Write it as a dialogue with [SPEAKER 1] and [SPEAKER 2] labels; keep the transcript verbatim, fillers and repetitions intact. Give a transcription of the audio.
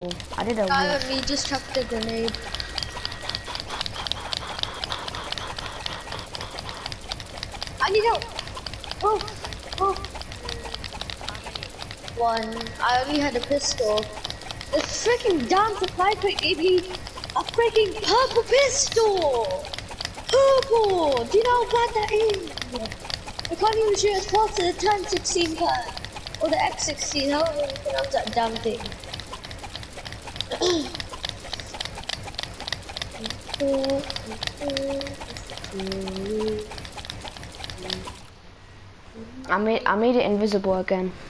[SPEAKER 1] I did a
[SPEAKER 2] Guy
[SPEAKER 1] walk.
[SPEAKER 2] on me just chucked a grenade. I need help. Oh, oh. One. I only had a pistol. The freaking damn supply crate gave me a freaking purple pistol. Purple. Do you know how bad that is? I can't even shoot as fast as the ten sixteen gun or the X sixteen. How do you pronounce that damn thing?
[SPEAKER 1] I made I made it invisible again.